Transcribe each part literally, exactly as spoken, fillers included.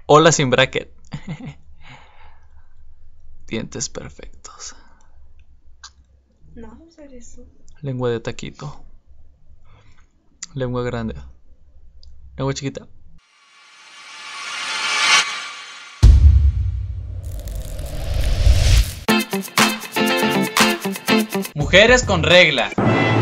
Hola sin bracket. Dientes perfectos. No vamos a hacer eso. Lengua de taquito. Lengua grande. Lengua chiquita. Mujeres con regla.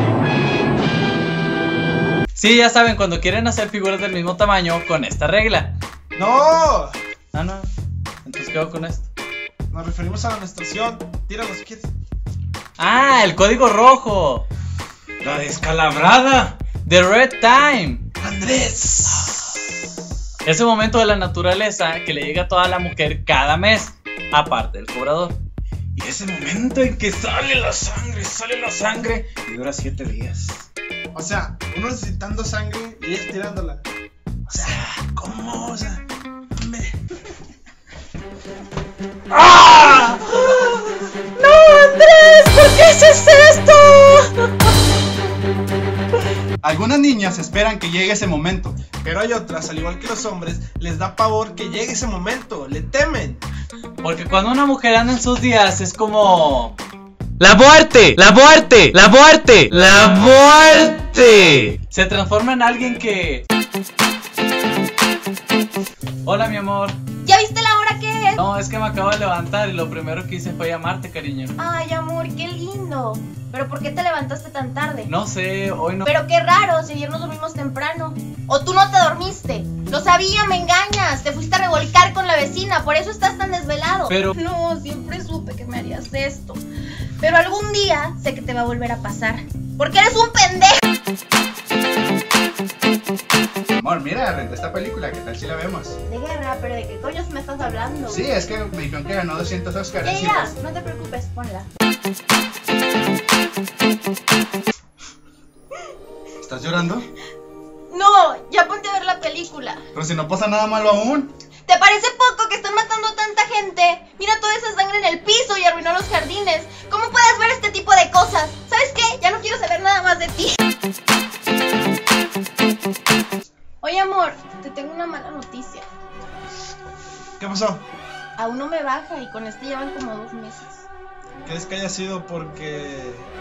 Sí, ya saben, cuando quieren hacer figuras del mismo tamaño con esta regla. ¡No! Ah, no. Entonces, ¿qué hago con esto? Nos referimos a la menstruación. Tíralo si quieres. Ah, el código rojo. La descalabrada. The Red Time. Andrés. Ese momento de la naturaleza que le llega a toda la mujer cada mes, aparte del cobrador. Y ese momento en que sale la sangre, sale la sangre y dura siete días. O sea, uno necesitando sangre y ella tirándola. O sea, ¿cómo? O sea, me... ¡Ah! ¡No, Andrés! ¿Por qué haces esto? Algunas niñas esperan que llegue ese momento, pero hay otras, al igual que los hombres, les da pavor que llegue ese momento, le temen. Porque cuando una mujer anda en sus días es como... ¡La muerte! ¡La muerte! ¡La muerte! ¡La muerte! Se transforma en alguien que... Hola, mi amor. ¿Ya viste la hora que es? No, es que me acabo de levantar y lo primero que hice fue llamarte, cariño. Ay, amor, qué lindo. ¿Pero por qué te levantaste tan tarde? No sé, hoy no... Pero qué raro, si ayer nos dormimos temprano. ¿O tú no te dormiste? Lo sabía, me engañas. Te fuiste a revolcar con la vecina, por eso estás tan desvelado. Pero... No, siempre supe que me harías esto. Pero algún día sé que te va a volver a pasar. Porque eres un pendejo. amor, mira, renté esta película, ¿qué tal si la vemos? De guerra, pero ¿de qué coños me estás hablando? Sí, es que me dijeron que ganó doscientos Oscars. Ya, ya, no te preocupes, ponla. ¿Estás llorando? No, ya ponte a ver la película. Pero si no pasa nada malo aún. ¿Te parece poco que están matando a tanta gente? Mira toda esa sangre en el piso y arruinó los jardines. ¿Cómo puedes ver este tipo de cosas? ¿Sabes qué? Ya no quiero saber nada más de ti. Oye, amor, te tengo una mala noticia. ¿Qué pasó? Aún no me baja y con este llevan como dos meses. ¿Crees que haya sido porque...?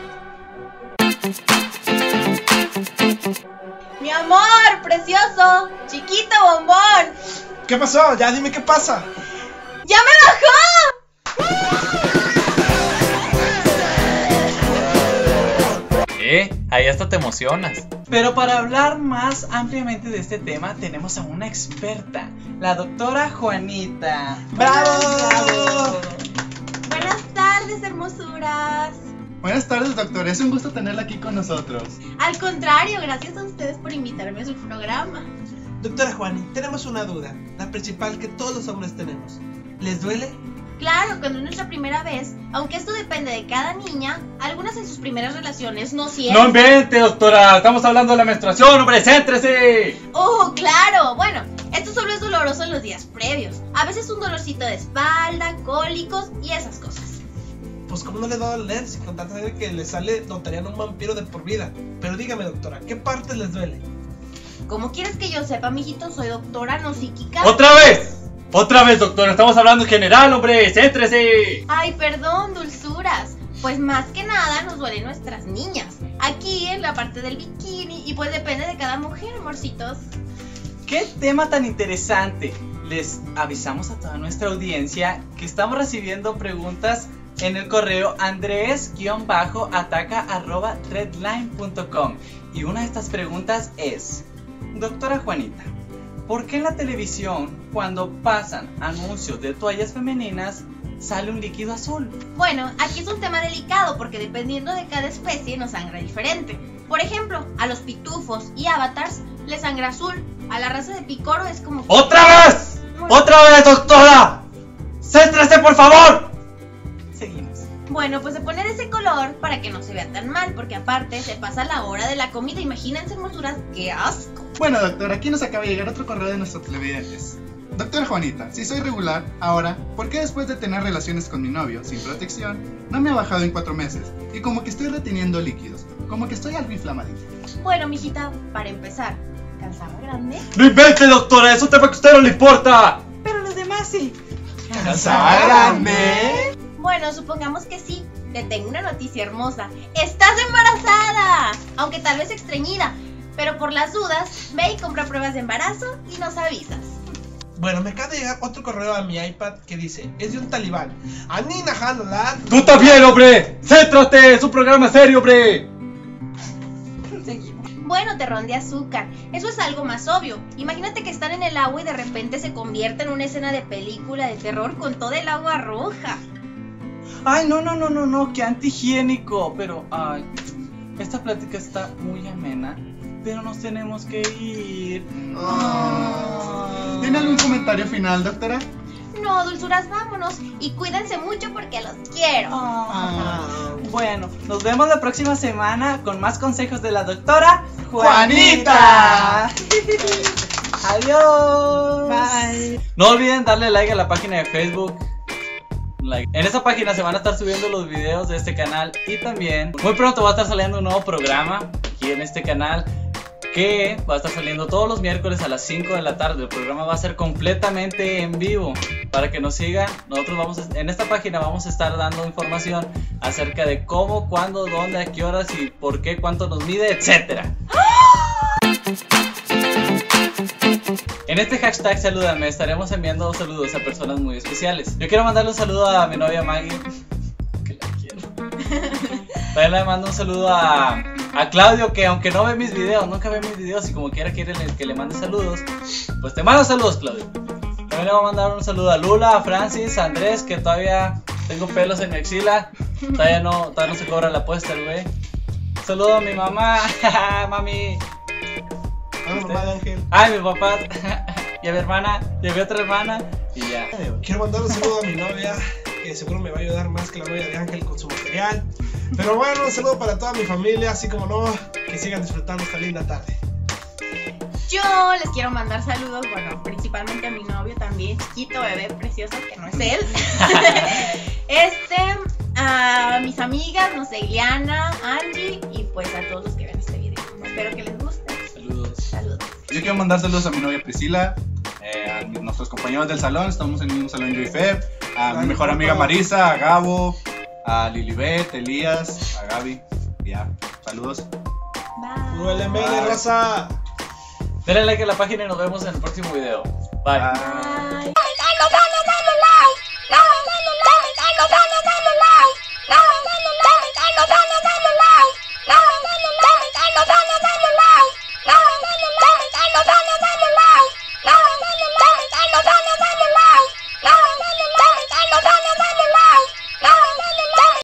Mi amor, precioso, chiquito bombón. ¿Qué pasó? Ya dime qué pasa. ¡Ya me bajó! Eh, ahí hasta te emocionas. Pero para hablar más ampliamente de este tema tenemos a una experta, la doctora Juanita. ¡Bravo! Buenas tardes, hermosuras. Buenas tardes, doctor, es un gusto tenerla aquí con nosotros. Al contrario, gracias a ustedes por invitarme a su programa. Doctora Juani, tenemos una duda, la principal que todos los hombres tenemos. ¿Les duele? Claro, cuando es nuestra primera vez, aunque esto depende de cada niña, algunas en sus primeras relaciones no sienten. No invente, doctora, estamos hablando de la menstruación, hombre, céntrese. Oh, claro, bueno, esto solo es doloroso en los días previos. A veces un dolorcito de espalda, cólicos y esas cosas. Pues cómo no le va a doler si con tanta sangre que le sale notarían un vampiro de por vida. Pero dígame, doctora, ¿qué partes les duele? ¿Cómo quieres que yo sepa, mijito? Soy doctora, no psíquica. ¡Otra vez! ¡Otra vez, doctora! Estamos hablando en general, hombre, céntrese. Ay, perdón, dulzuras. Pues más que nada nos duelen nuestras niñas. Aquí en la parte del bikini y pues depende de cada mujer, amorcitos. ¡Qué tema tan interesante! Les avisamos a toda nuestra audiencia que estamos recibiendo preguntas en el correo andres guión ataca arroba redline punto com. Y una de estas preguntas es: doctora Juanita, ¿por qué en la televisión, cuando pasan anuncios de toallas femeninas, sale un líquido azul? Bueno, aquí es un tema delicado porque dependiendo de cada especie nos sangra diferente. Por ejemplo, a los pitufos y avatars les sangra azul. A la raza de picoro es como... ¡Otra vez! ¡Otra vez, doctora! ¡Céntrese, por favor! Seguimos. Bueno, pues se pone de ese color para que no se vea tan mal, porque aparte se pasa la hora de la comida. Imagínense, hermosuras, ¡qué asco! Bueno, doctor, aquí nos acaba de llegar otro correo de nuestros televidentes. Doctora Juanita, si soy regular, ahora, ¿por qué después de tener relaciones con mi novio, sin protección, no me ha bajado en cuatro meses? Y como que estoy reteniendo líquidos, como que estoy algo inflamadita. Bueno, mijita, para empezar, ¿cansaba grande? ¡No invente, doctora! ¡Es un tema que a usted no le importa! Pero sí. ¿Casa grande? Bueno, supongamos que sí. Te tengo una noticia hermosa. ¡Estás embarazada! Aunque tal vez extrañida. Pero por las dudas, ve y compra pruebas de embarazo y nos avisas. Bueno, me acaba de llegar otro correo a mi iPad que dice, es de un talibán. Anina Hanolat. ¡Tú también, hombre! ¡Céntrate! ¡Es un programa serio, hombre! Bueno, terrón de azúcar. Eso es algo más obvio. Imagínate que están en el agua y de repente se convierte en una escena de película de terror con toda el agua roja. Ay, no, no, no, no, no, qué antihigiénico. Pero, ay, esta plática está muy amena, pero nos tenemos que ir. Oh. ¿Tiene algún comentario final, doctora? No, dulzuras, vámonos. Y cuídense mucho porque los quiero. Oh. Bueno, nos vemos la próxima semana con más consejos de la doctora Juanita. Adiós. Bye. No olviden darle like a la página de Facebook. Like. En esa página se van a estar subiendo los videos de este canal y también muy pronto va a estar saliendo un nuevo programa aquí en este canal que va a estar saliendo todos los miércoles a las cinco de la tarde. El programa va a ser completamente en vivo para que nos sigan. Nosotros vamos a, en esta página vamos a estar dando información acerca de cómo, cuándo, dónde, a qué horas y por qué, cuánto nos mide, etcétera. En este hashtag Salúdame estaremos enviando saludos a personas muy especiales. Yo quiero mandarle un saludo a mi novia Maggie, que la quiero. También le mando un saludo a, a Claudio, que aunque no ve mis videos, nunca ve mis videos y como quiera quiere que le mande saludos, pues te mando saludos, Claudio. También le voy a mandar un saludo a Lula, a Francis, a Andrés, que todavía tengo pelos en mi axila. Todavía no, todavía no se cobra la apuesta, güey. Saludo a mi mamá, mami. A mi mamá de Ángel. Ay, mi papá. Y a mi hermana, y a mi otra hermana. Y ya. Quiero mandar un saludo a mi novia, que seguro me va a ayudar más que la novia de Ángel con su material. Pero bueno, un saludo para toda mi familia, así como no, que sigan disfrutando esta linda tarde. Yo les quiero mandar saludos, bueno, principalmente a mi novio también, chiquito, bebé, precioso, que no es él. Este, a mis amigas, no sé, Ileana, Angie, y pues a todos los que ven este video. Espero que les guste. Saludos. Saludos. Yo quiero mandar saludos a mi novia Priscila, eh, a nuestros compañeros del salón, estamos en el mismo salón yo y Feb, a mi mejor amiga Marisa, a Gabo, a Lilibet, Elías, a Gaby. Ya, saludos. Bye. Duele mele, raza. Denle like a la página y nos vemos en el próximo video. Bye. Bye. Bye.